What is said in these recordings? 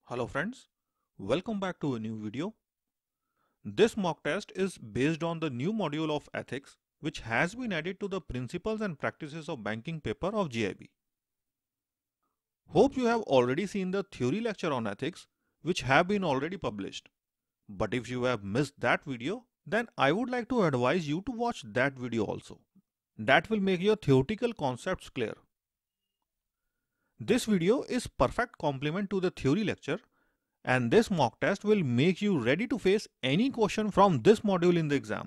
Hello friends, welcome back to a new video. This mock test is based on the new module of ethics which has been added to the principles and practices of banking paper of GIB. Hope you have already seen the theory lecture on ethics which have been already published. But if you have missed that video, then I would like to advise you to watch that video also. That will make your theoretical concepts clear. This video is perfect complement to the theory lecture, and this mock test will make you ready to face any question from this module in the exam.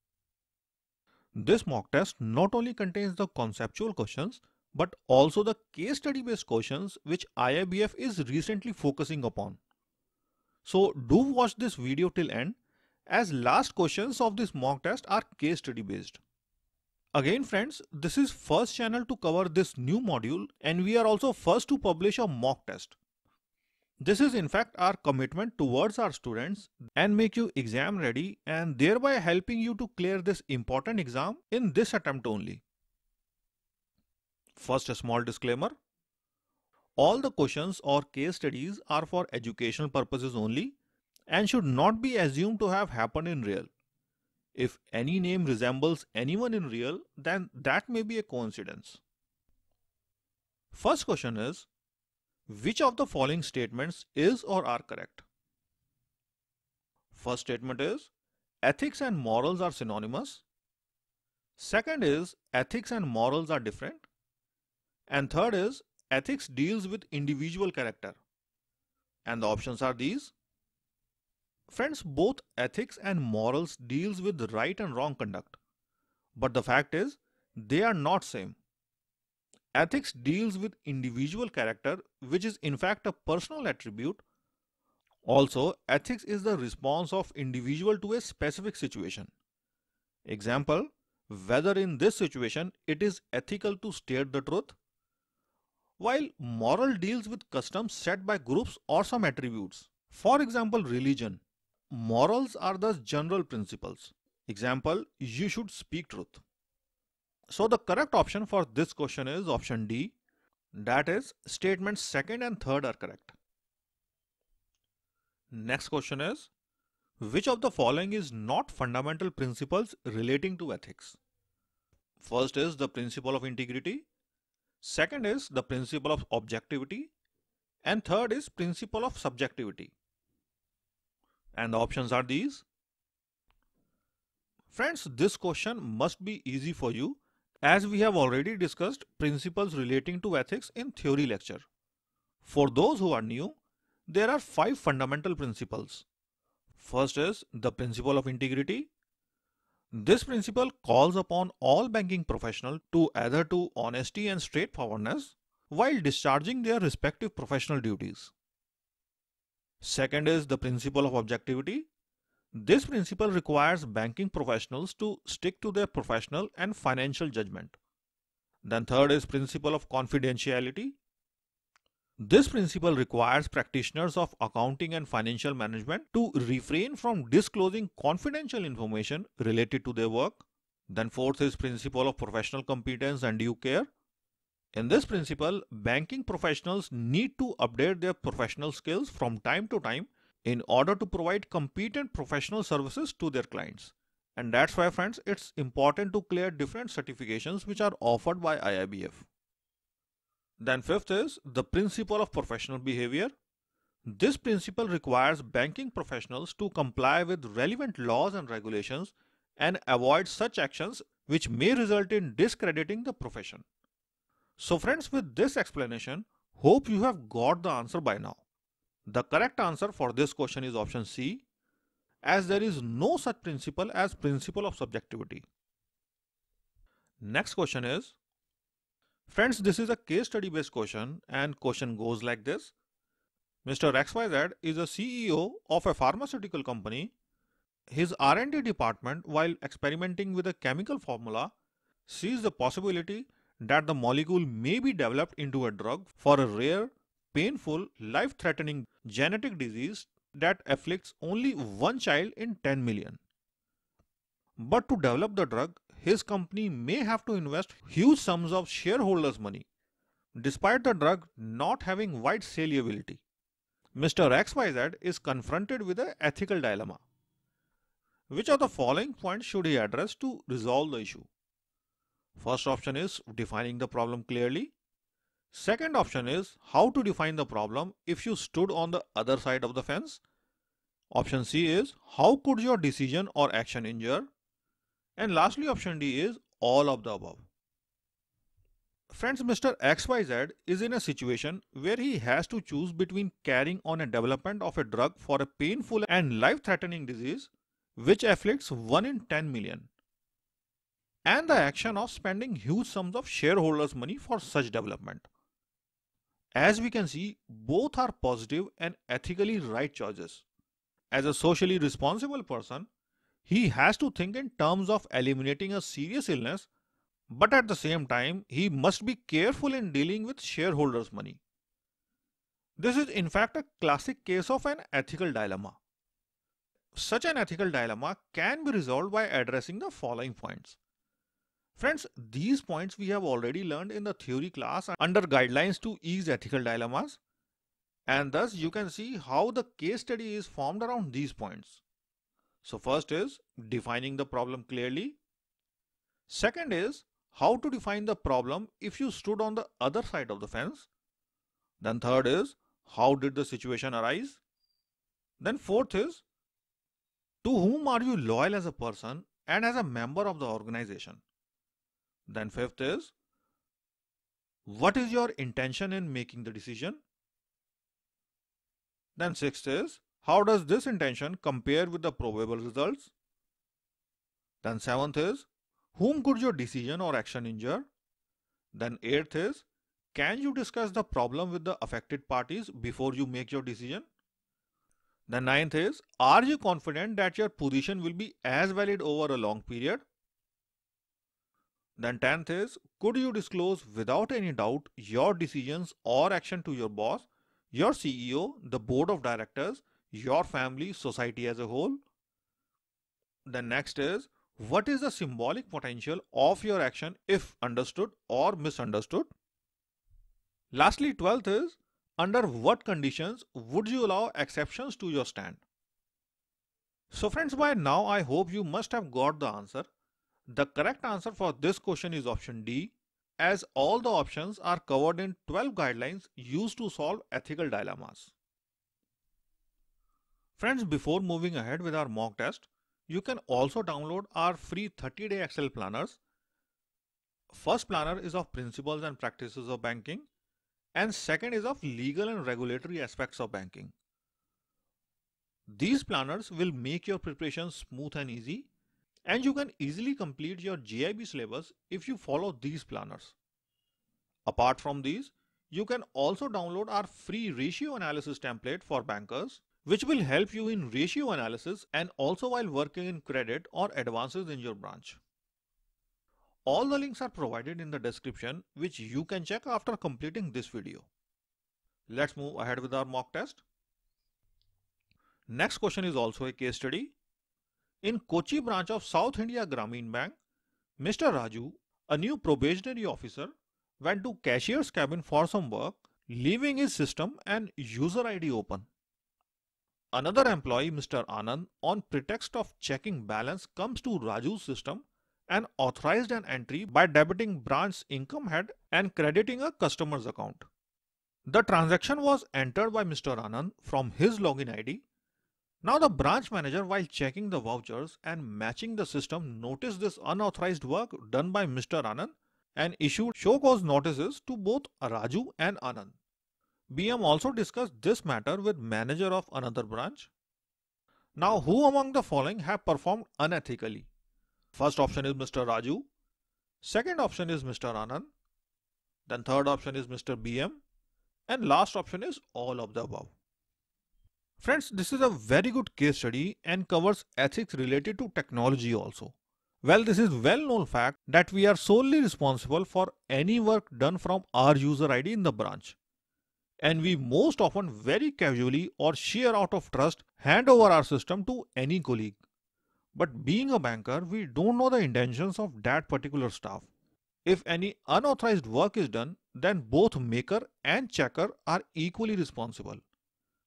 This mock test not only contains the conceptual questions but also the case study based questions which IIBF is recently focusing upon. So do watch this video till end, as last questions of this mock test are case study based. Again friends, this is first channel to cover this new module, and we are also first to publish a mock test. This is in fact our commitment towards our students and make you exam ready, and thereby helping you to clear this important exam in this attempt only. First, a small disclaimer. All the questions or case studies are for educational purposes only and should not be assumed to have happened in real. If any name resembles anyone in real, then that may be a coincidence. First question is, which of the following statements is or are correct? First statement is, ethics and morals are synonymous. Second is, ethics and morals are different. And third is, ethics deals with individual character. And the options are these. Friends, both ethics and morals deals with right and wrong conduct. But the fact is, they are not same. Ethics deals with individual character, which is in fact a personal attribute. Also, ethics is the response of individual to a specific situation. Example, whether in this situation it is ethical to state the truth, while moral deals with customs set by groups or some attributes. For example, religion. Morals are the general principles. Example, you should speak truth. So the correct option for this question is option D. That is, statements second and third are correct. Next question is, which of the following is not fundamental principles relating to ethics? First is the principle of integrity. Second is the principle of objectivity. And third is principle of subjectivity. And the options are these. Friends, this question must be easy for you, as we have already discussed principles relating to ethics in theory lecture. For those who are new, there are 5 fundamental principles. First is the principle of integrity. This principle calls upon all banking professionals to adhere to honesty and straightforwardness while discharging their respective professional duties. Second is the principle of objectivity. This principle requires banking professionals to stick to their professional and financial judgment. Then third is principle of confidentiality. This principle requires practitioners of accounting and financial management to refrain from disclosing confidential information related to their work. Then fourth is principle of professional competence and due care. In this principle, banking professionals need to update their professional skills from time to time in order to provide competent professional services to their clients. And that's why, friends, it's important to clear different certifications which are offered by IIBF. Then fifth is the principle of professional behavior. This principle requires banking professionals to comply with relevant laws and regulations and avoid such actions which may result in discrediting the profession. So friends, with this explanation, hope you have got the answer by now. The correct answer for this question is option C, as there is no such principle as principle of subjectivity. Next question is, friends, this is a case study based question, and question goes like this. Mr. XYZ is a CEO of a pharmaceutical company. His R&D department, while experimenting with a chemical formula, sees the possibility that the molecule may be developed into a drug for a rare, painful, life-threatening genetic disease that afflicts only one child in 10 million. But to develop the drug, his company may have to invest huge sums of shareholders' money, despite the drug not having wide saleability. Mr. XYZ is confronted with an ethical dilemma. Which of the following points should he address to resolve the issue? First option is defining the problem clearly. Second option is how to define the problem if you stood on the other side of the fence. Option C is how could your decision or action injure? And lastly, option D is all of the above. Friends, Mr. XYZ is in a situation where he has to choose between carrying on a development of a drug for a painful and life-threatening disease which afflicts 1 in 10 million, and the action of spending huge sums of shareholders' money for such development. As we can see, both are positive and ethically right choices. As a socially responsible person, he has to think in terms of eliminating a serious illness, but at the same time, he must be careful in dealing with shareholders' money. This is in fact a classic case of an ethical dilemma. Such an ethical dilemma can be resolved by addressing the following points. Friends, these points we have already learned in the theory class under guidelines to ease ethical dilemmas, and thus you can see how the case study is formed around these points. So first is defining the problem clearly. Second is how to define the problem if you stood on the other side of the fence. Then third is how did the situation arise. Then fourth is to whom are you loyal as a person and as a member of the organization. Then fifth is what is your intention in making the decision. Then sixth is how does this intention compare with the probable results. Then seventh is whom could your decision or action injure. Then eighth is can you discuss the problem with the affected parties before you make your decision. Then ninth is are you confident that your position will be as valid over a long period. Then 10th is, could you disclose without any doubt your decisions or action to your boss, your CEO, the board of directors, your family, society as a whole? Then next is, what is the symbolic potential of your action if understood or misunderstood? Lastly, 12th is, under what conditions would you allow exceptions to your stand? So friends, by now I hope you must have got the answer. The correct answer for this question is option D, as all the options are covered in 12 guidelines used to solve ethical dilemmas. Friends, before moving ahead with our mock test, you can also download our free 30-day Excel planners. First planner is of principles and practices of banking, and second is of legal and regulatory aspects of banking. These planners will make your preparation smooth and easy, and you can easily complete your JIB syllabus if you follow these planners. Apart from these, you can also download our free ratio analysis template for bankers, which will help you in ratio analysis and also while working in credit or advances in your branch. All the links are provided in the description, which you can check after completing this video. Let's move ahead with our mock test. Next question is also a case study. In Kochi branch of South India Grameen Bank, Mr. Raju, a new probationary officer, went to cashier's cabin for some work, leaving his system and user ID open. Another employee, Mr. Anand, on pretext of checking balance, comes to Raju's system and authorized an entry by debiting branch income head and crediting a customer's account. The transaction was entered by Mr. Anand from his login ID. Now the branch manager, while checking the vouchers and matching the system, noticed this unauthorized work done by Mr. Anand and issued show cause notices to both Raju and Anand. BM also discussed this matter with manager of another branch. Now, who among the following have performed unethically? First option is Mr. Raju. Second option is Mr. Anand. Then third option is Mr. BM. And last option is all of the above. Friends, this is a very good case study and covers ethics related to technology also. Well, this is well known fact that we are solely responsible for any work done from our user ID in the branch. And we most often very casually or sheer out of trust hand over our system to any colleague. But being a banker, we don't know the intentions of that particular staff. If any unauthorized work is done, then both maker and checker are equally responsible.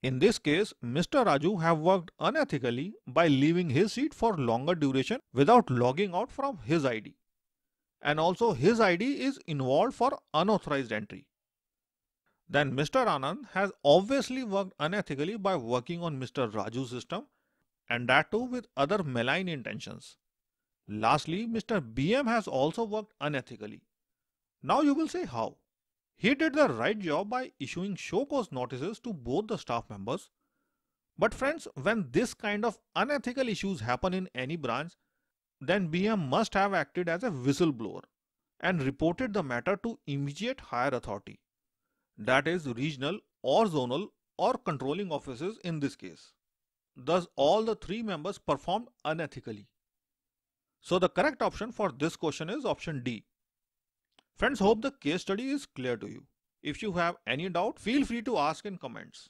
In this case, Mr. Raju have worked unethically by leaving his seat for longer duration without logging out from his ID. And also his ID is involved for unauthorized entry. Then Mr. Anand has obviously worked unethically by working on Mr. Raju's system, and that too with other malign intentions. Lastly, Mr. BM has also worked unethically. Now you will say how? He did the right job by issuing show cause notices to both the staff members. But friends, when this kind of unethical issues happen in any branch, then BM must have acted as a whistleblower and reported the matter to immediate higher authority, that is regional or zonal or controlling offices in this case. Thus all the three members performed unethically. So the correct option for this question is option D. Friends, hope the case study is clear to you. If you have any doubt, feel free to ask in comments.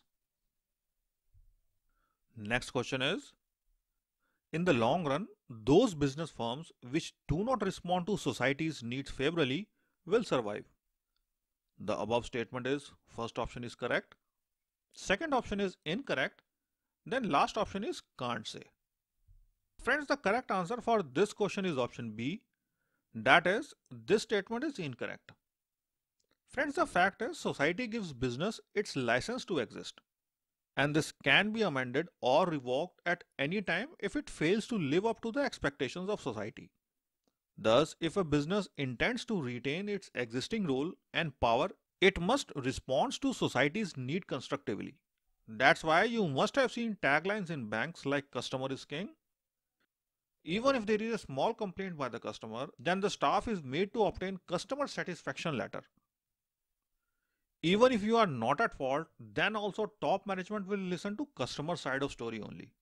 Next question is, in the long run, those business firms which do not respond to society's needs favorably will survive. The above statement is, first option is correct, second option is incorrect, then last option is can't say. Friends, the correct answer for this question is option B. That is, this statement is incorrect. Friends, the fact is society gives business its license to exist, and this can be amended or revoked at any time if it fails to live up to the expectations of society. Thus, if a business intends to retain its existing role and power, it must respond to society's need constructively. That's why you must have seen taglines in banks like "Customer is king." Even if there is a small complaint by the customer, then the staff is made to obtain customer satisfaction letter. Even if you are not at fault, then also top management will listen to customer side of story only.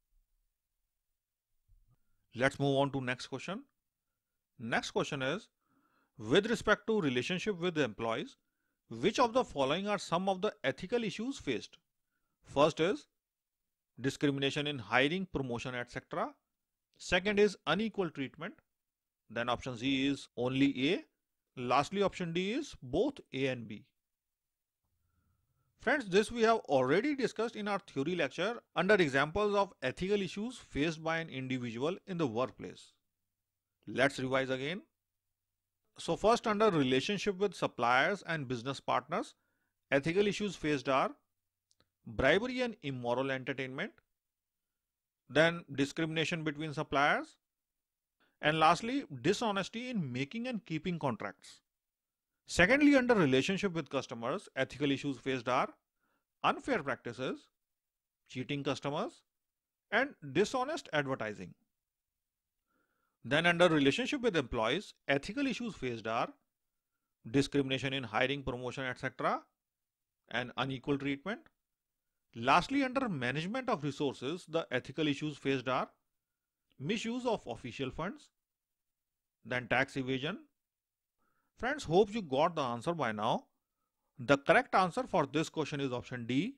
Let's move on to next question. Next question is, with respect to relationship with the employees, which of the following are some of the ethical issues faced? First is discrimination in hiring, promotion, etc. Second is unequal treatment. Then option C is only A. Lastly, option D is both A and B. Friends, this we have already discussed in our theory lecture under examples of ethical issues faced by an individual in the workplace. Let's revise again. So first, under relationship with suppliers and business partners, ethical issues faced are bribery and immoral entertainment, then discrimination between suppliers, and lastly, dishonesty in making and keeping contracts. Secondly, under relationship with customers, ethical issues faced are unfair practices, cheating customers, and dishonest advertising. Then under relationship with employees, ethical issues faced are discrimination in hiring, promotion, etc. and unequal treatment. Lastly, under management of resources, the ethical issues faced are misuse of official funds, then tax evasion. Friends, hope you got the answer by now. The correct answer for this question is option D.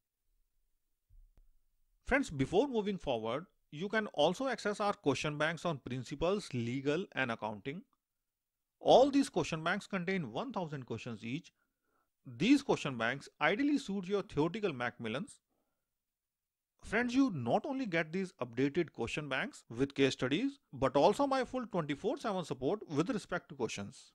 Friends, before moving forward, you can also access our question banks on principles, legal and accounting. All these question banks contain 1000 questions each. These question banks ideally suit your theoretical Macmillans. Friends, you not only get these updated question banks with case studies, but also my full 24/7 support with respect to questions.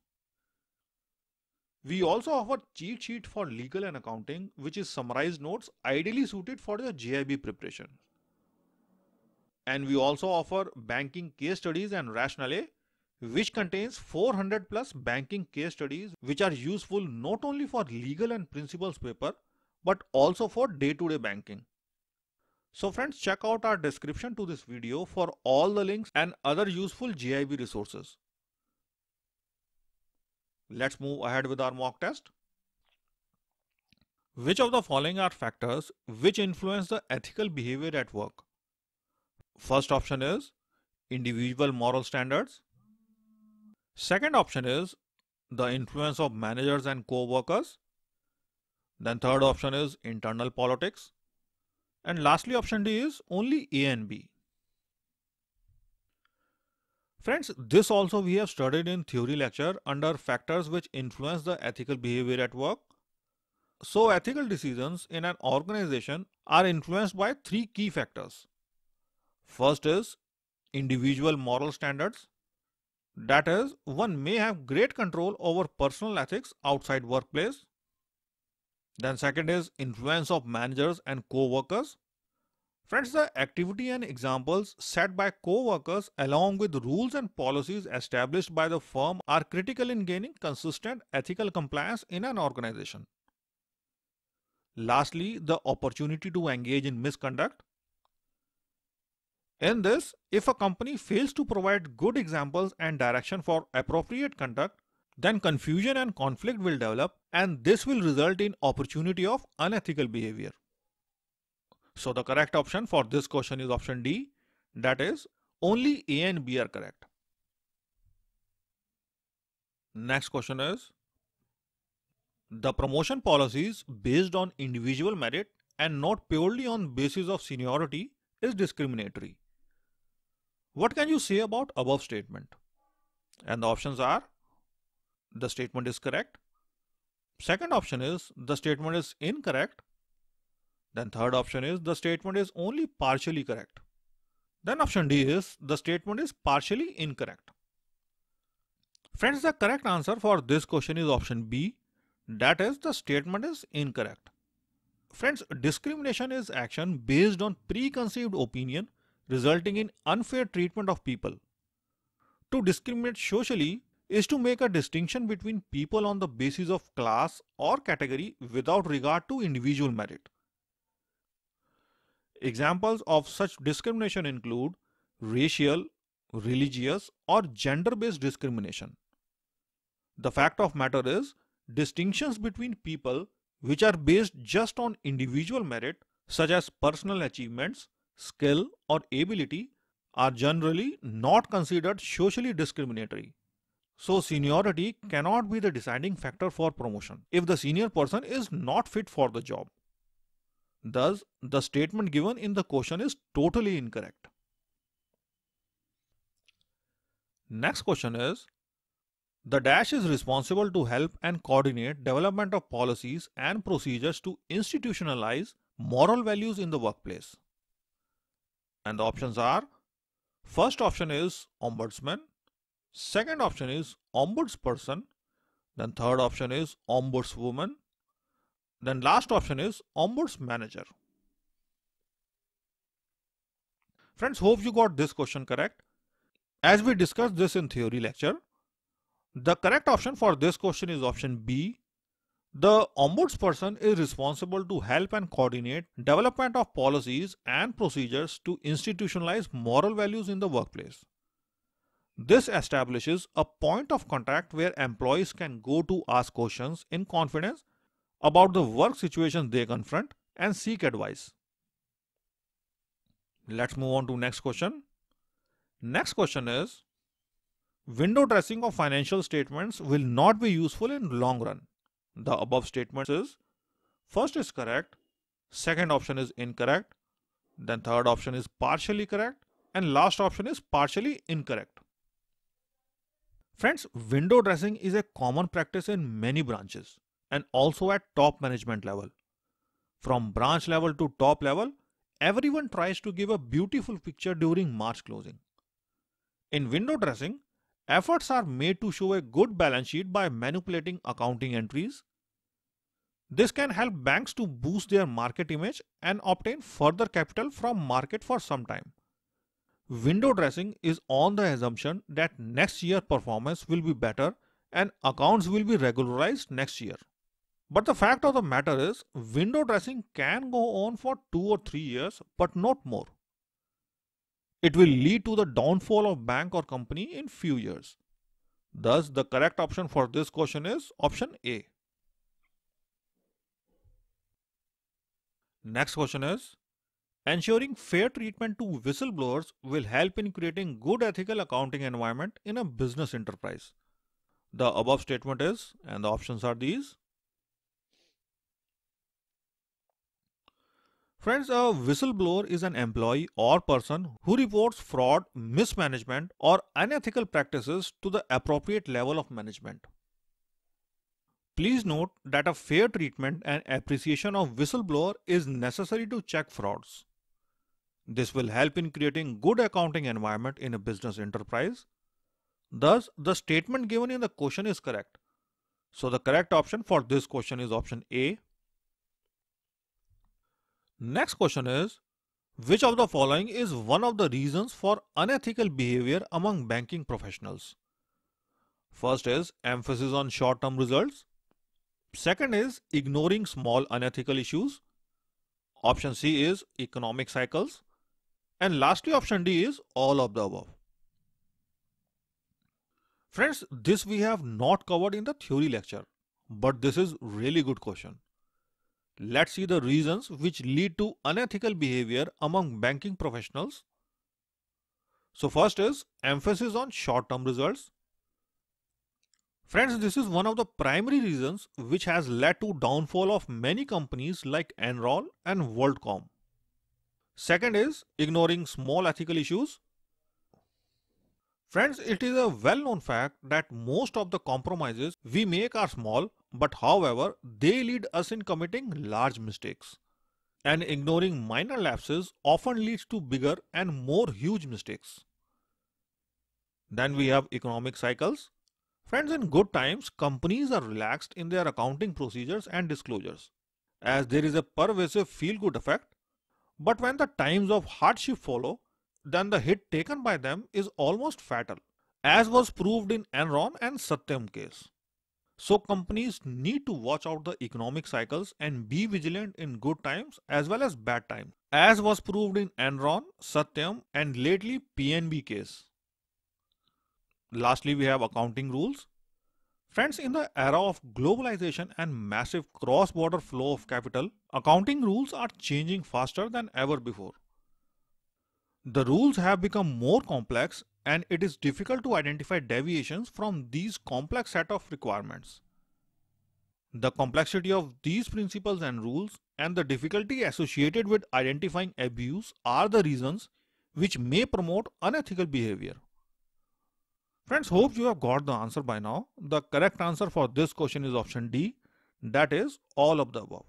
We also offer cheat sheet for legal and accounting, which is summarized notes ideally suited for your JIB preparation. And we also offer banking case studies and rationale, which contains 400 plus banking case studies which are useful not only for legal and principles paper, but also for day-to-day banking. So friends, check out our description to this video for all the links and other useful JIB resources. Let's move ahead with our mock test. Which of the following are factors which influence the ethical behavior at work? First option is individual moral standards. Second option is the influence of managers and co-workers. Then third option is internal politics. And lastly, option D is only A and B. Friends, this also we have studied in theory lecture under factors which influence the ethical behavior at work. So ethical decisions in an organization are influenced by three key factors. First is individual moral standards. That is, one may have great control over personal ethics outside workplace. Then second is influence of managers and co-workers. Friends, the activity and examples set by co-workers along with rules and policies established by the firm are critical in gaining consistent ethical compliance in an organization. Lastly, the opportunity to engage in misconduct. In this, if a company fails to provide good examples and direction for appropriate conduct, then confusion and conflict will develop, and this will result in opportunity of unethical behavior. So the correct option for this question is option D, that is, only A and B are correct. Next question is, the promotion policies based on individual merit and not purely on basis of seniority is discriminatory. What can you say about above statement? And the options are, the statement is correct. Second option is, the statement is incorrect. Then third option is, the statement is only partially correct. Then option D is, the statement is partially incorrect. Friends, the correct answer for this question is option B, that is, the statement is incorrect. Friends, discrimination is action based on preconceived opinion resulting in unfair treatment of people. To discriminate socially is to make a distinction between people on the basis of class or category without regard to individual merit. Examples of such discrimination include racial, religious, or gender-based discrimination. The fact of matter is, distinctions between people which are based just on individual merit, such as personal achievements, skill, or ability, are generally not considered socially discriminatory. So seniority cannot be the deciding factor for promotion if the senior person is not fit for the job. Thus, the statement given in the question is totally incorrect. Next question is, the dash is responsible to help and coordinate development of policies and procedures to institutionalize moral values in the workplace. And the options are, first option is ombudsman, second option is ombudsperson, then third option is ombudswoman, then last option is ombudsmanager. Friends, hope you got this question correct. As we discussed this in theory lecture, the correct option for this question is option B. The ombudsperson is responsible to help and coordinate development of policies and procedures to institutionalize moral values in the workplace. This establishes a point of contact where employees can go to ask questions in confidence about the work situations they confront and seek advice. Let's move on to next question. Next question is, window dressing of financial statements will not be useful in long run. The above statements is, first is correct, second option is incorrect, then third option is partially correct, and last option is partially incorrect. Friends, window dressing is a common practice in many branches and also at top management level. From branch level to top level, everyone tries to give a beautiful picture during March closing. In window dressing, efforts are made to show a good balance sheet by manipulating accounting entries. This can help banks to boost their market image and obtain further capital from market for some time. Window dressing is on the assumption that next year performance will be better and accounts will be regularized next year. But the fact of the matter is, window dressing can go on for 2 or 3 years, but not more. It will lead to the downfall of bank or company in few years. Thus, the correct option for this question is option A. Next question is, ensuring fair treatment to whistleblowers will help in creating good ethical accounting environment in a business enterprise. The above statement is, and the options are these. Friends, a whistleblower is an employee or person who reports fraud, mismanagement, or unethical practices to the appropriate level of management. Please note that a fair treatment and appreciation of whistleblower is necessary to check frauds. This will help in creating good accounting environment in a business enterprise. Thus, the statement given in the question is correct. So the correct option for this question is option A. Next question is, which of the following is one of the reasons for unethical behavior among banking professionals? First is emphasis on short-term results. Second is ignoring small unethical issues. Option C is economic cycles. And lastly, option D is all of the above. Friends, this we have not covered in the theory lecture, but this is really good question. Let's see the reasons which lead to unethical behavior among banking professionals. So first is emphasis on short-term results. Friends, this is one of the primary reasons which has led to downfall of many companies like Enron and WorldCom. Second is ignoring small ethical issues. Friends, it is a well-known fact that most of the compromises we make are small, but however, they lead us in committing large mistakes. And ignoring minor lapses often leads to bigger and more huge mistakes. Then we have economic cycles. Friends, in good times, companies are relaxed in their accounting procedures and disclosures, as there is a pervasive feel-good effect. But when the times of hardship follow, then the hit taken by them is almost fatal, as was proved in Enron and Satyam case. So companies need to watch out the economic cycles and be vigilant in good times as well as bad times, as was proved in Enron, Satyam and lately PNB case. Lastly, we have accounting rules. Friends, in the era of globalization and massive cross-border flow of capital, accounting rules are changing faster than ever before. The rules have become more complex and it is difficult to identify deviations from these complex set of requirements. The complexity of these principles and rules and the difficulty associated with identifying abuse are the reasons which may promote unethical behavior. Friends, hope you have got the answer by now. The correct answer for this question is option D, that is all of the above.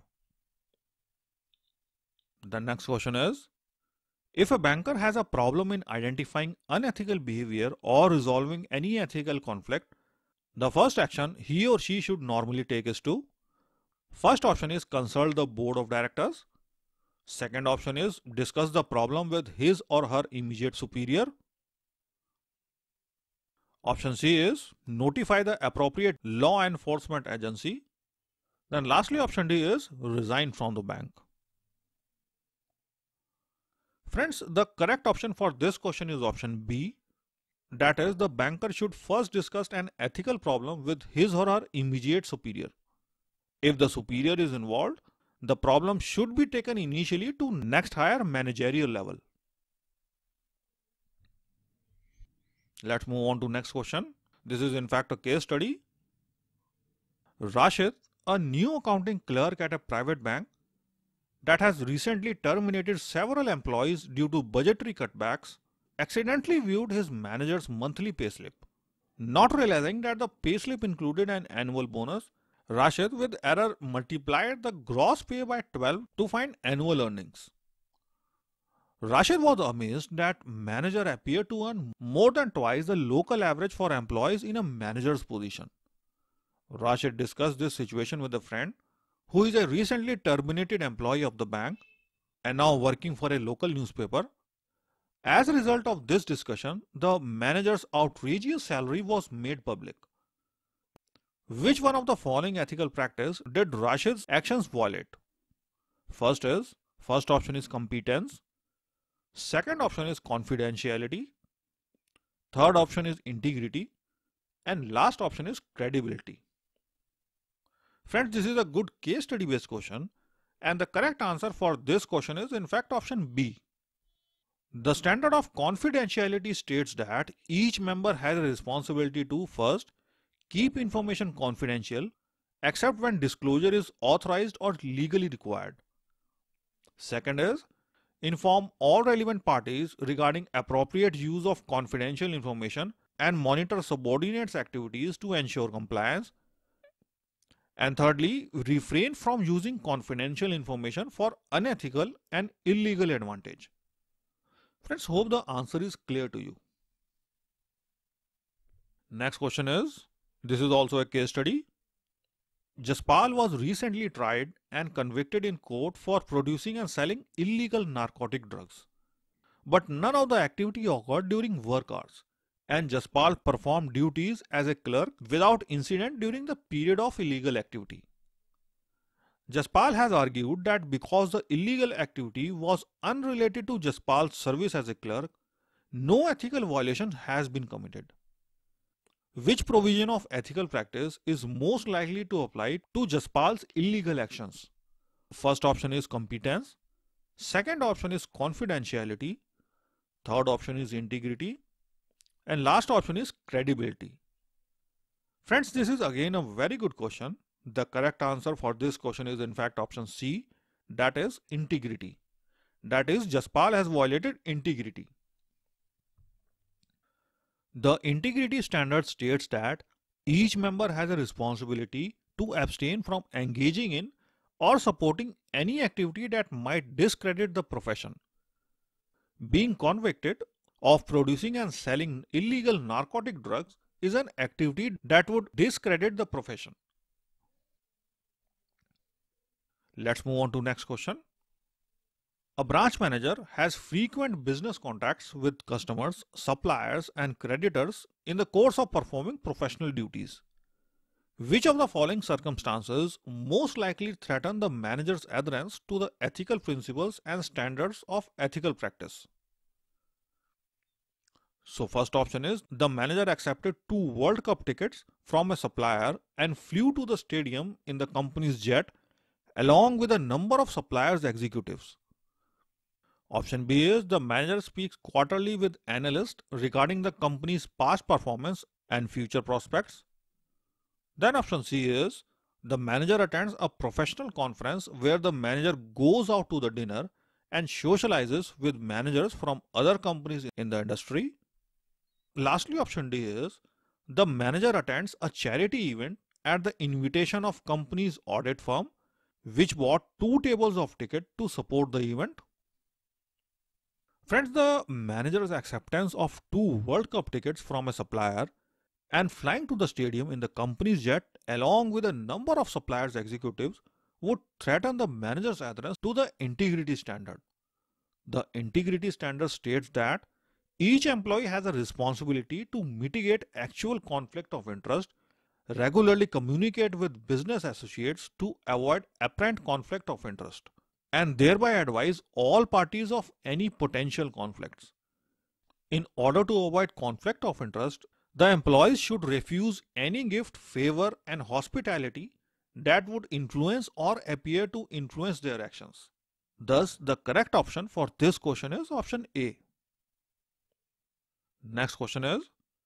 The next question is, if a banker has a problem in identifying unethical behavior or resolving any ethical conflict, the first action he or she should normally take is to, first option is consult the board of directors. Second option is discuss the problem with his or her immediate superior. Option C is notify the appropriate law enforcement agency. Then lastly, option D is resign from the bank. Friends, the correct option for this question is option B. That is, the banker should first discuss an ethical problem with his or her immediate superior. If the superior is involved, the problem should be taken initially to next higher managerial level. Let's move on to next question. This is in fact a case study. Rashid, a new accounting clerk at a private bank that has recently terminated several employees due to budgetary cutbacks, accidentally viewed his manager's monthly payslip. Not realizing that the payslip included an annual bonus, Rashid with error multiplied the gross pay by 12 to find annual earnings. Rashid was amazed that manager appeared to earn more than twice the local average for employees in a manager's position. Rashid discussed this situation with a friend who is a recently terminated employee of the bank and now working for a local newspaper. As a result of this discussion, the manager's outrageous salary was made public. Which one of the following ethical practice did Rashid's actions violate? First option is competence. Second option is confidentiality. Third option is integrity. And last option is credibility. Friends, this is a good case study based question and the correct answer for this question is in fact option B. The standard of confidentiality states that each member has a responsibility to first, keep information confidential except when disclosure is authorized or legally required. Second is, inform all relevant parties regarding appropriate use of confidential information and monitor subordinates' activities to ensure compliance. And thirdly, refrain from using confidential information for unethical and illegal advantage. Friends, hope the answer is clear to you. Next question is, this is also a case study. Jaspal was recently tried and convicted in court for producing and selling illegal narcotic drugs. But none of the activity occurred during work hours, and Jaspal performed duties as a clerk without incident during the period of illegal activity. Jaspal has argued that because the illegal activity was unrelated to Jaspal's service as a clerk, no ethical violation has been committed. Which provision of ethical practice is most likely to apply to Jaspal's illegal actions? First option is competence, second option is confidentiality, third option is integrity, and last option is credibility. Friends, this is again a very good question. The correct answer for this question is in fact option C, that is integrity. That is, Jaspal has violated integrity. The integrity standard states that each member has a responsibility to abstain from engaging in or supporting any activity that might discredit the profession. Being convicted of producing and selling illegal narcotic drugs is an activity that would discredit the profession. Let's move on to next question. A branch manager has frequent business contacts with customers, suppliers, and creditors in the course of performing professional duties. Which of the following circumstances most likely threaten the manager's adherence to the ethical principles and standards of ethical practice? So first option is, the manager accepted 2 World Cup tickets from a supplier and flew to the stadium in the company's jet along with a number of suppliers' executives. Option B is, the manager speaks quarterly with analysts regarding the company's past performance and future prospects. Then option C is, the manager attends a professional conference where the manager goes out to the dinner and socializes with managers from other companies in the industry. Lastly, option D is, the manager attends a charity event at the invitation of company's audit firm, which bought 2 tables of ticket to support the event. Friends, the manager's acceptance of 2 World Cup tickets from a supplier and flying to the stadium in the company's jet along with a number of suppliers' executives would threaten the manager's adherence to the integrity standard. The integrity standard states that each employee has a responsibility to mitigate actual conflict of interest, regularly communicate with business associates to avoid apparent conflict of interest, and thereby advise all parties of any potential conflicts. In order to avoid conflict of interest, the employees should refuse any gift, favor, and hospitality that would influence or appear to influence their actions. Thus, the correct option for this question is option A. Next question is,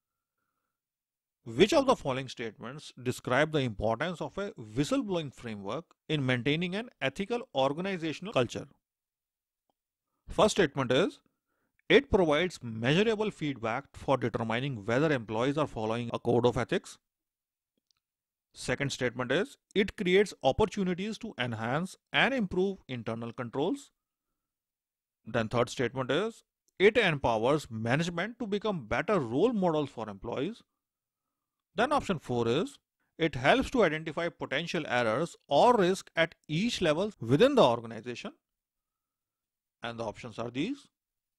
which of the following statements describe the importance of a whistleblowing framework in maintaining an ethical organizational culture? First statement is, it provides measurable feedback for determining whether employees are following a code of ethics. Second statement is, it creates opportunities to enhance and improve internal controls. Then third statement is, it empowers management to become better role models for employees. Then option 4 is, it helps to identify potential errors or risk at each level within the organization. And the options are these.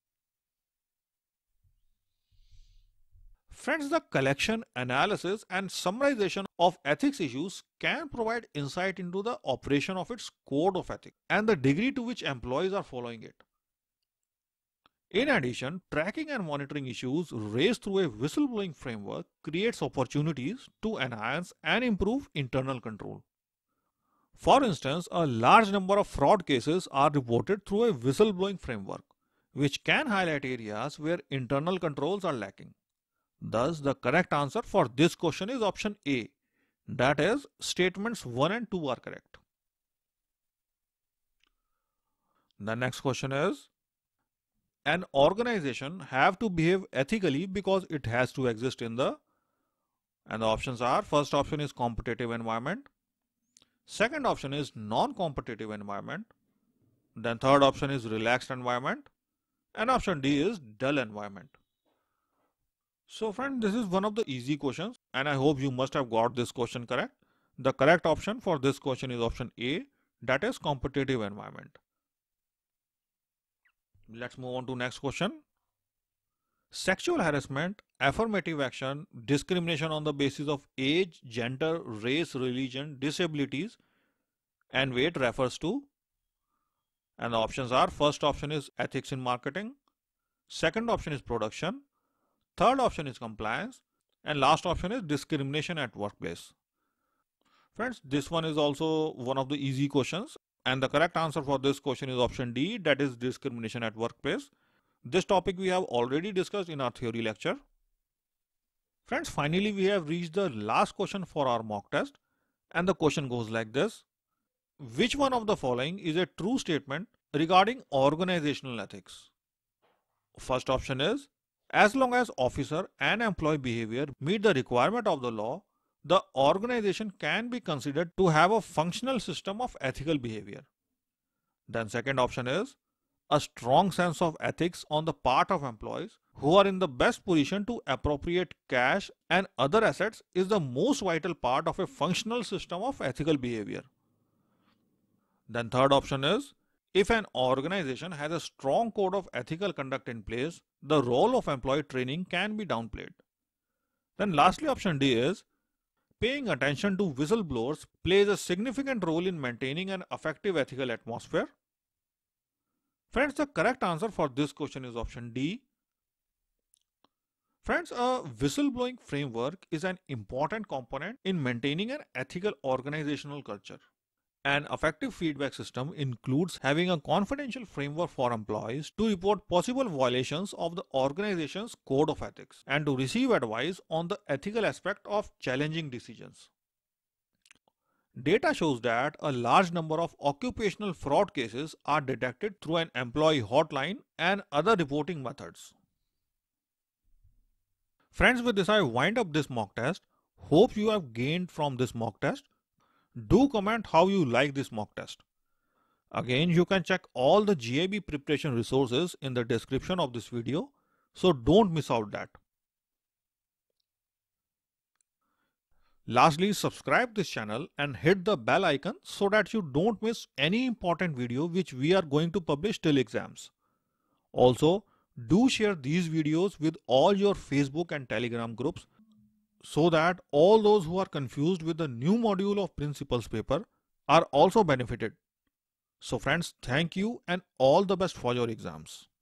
Friends, the collection, analysis, and summarization of ethics issues can provide insight into the operation of its code of ethics and the degree to which employees are following it. In addition, tracking and monitoring issues raised through a whistleblowing framework creates opportunities to enhance and improve internal control. For instance, a large number of fraud cases are reported through a whistleblowing framework, which can highlight areas where internal controls are lacking. Thus, the correct answer for this question is option A. That is, statements 1 and 2 are correct. The next question is, an organization have to behave ethically because it has to exist in the, and the options are, first option is competitive environment, Second option is non-competitive environment. Then third option is relaxed environment. And option D is dull environment. So friend, this is one of the easy questions and I hope you must have got this question correct. The correct option for this question is option A, that is competitive environment. Let's move on to next question. Sexual harassment, affirmative action, discrimination on the basis of age, gender, race, religion, disabilities and weight refers to, and the options are, first option is ethics in marketing, second option is production, third option is compliance, and last option is discrimination at workplace. Friends, this one is also one of the easy questions and the correct answer for this question is option D, that is discrimination at workplace. This topic we have already discussed in our theory lecture. Friends, finally we have reached the last question for our mock test and the question goes like this. Which one of the following is a true statement regarding organizational ethics? First option is, as long as officer and employee behavior meet the requirement of the law, the organization can be considered to have a functional system of ethical behavior. Then second option is, a strong sense of ethics on the part of employees who are in the best position to appropriate cash and other assets is the most vital part of a functional system of ethical behavior. Then third option is, if an organization has a strong code of ethical conduct in place, the role of employee training can be downplayed. Then lastly option D is, paying attention to whistleblowers plays a significant role in maintaining an effective ethical atmosphere. Friends, the correct answer for this question is option D. Friends, a whistleblowing framework is an important component in maintaining an ethical organizational culture. An effective feedback system includes having a confidential framework for employees to report possible violations of the organization's code of ethics and to receive advice on the ethical aspect of challenging decisions. Data shows that a large number of occupational fraud cases are detected through an employee hotline and other reporting methods. Friends, with this I wind up this mock test. Hope you have gained from this mock test. Do comment how you like this mock test. Again, you can check all the GIB preparation resources in the description of this video, so don't miss out that. Lastly, subscribe this channel and hit the bell icon so that you don't miss any important video which we are going to publish till exams. Also, do share these videos with all your Facebook and Telegram groups so that all those who are confused with the new module of principles paper are also benefited. So friends, thank you and all the best for your exams.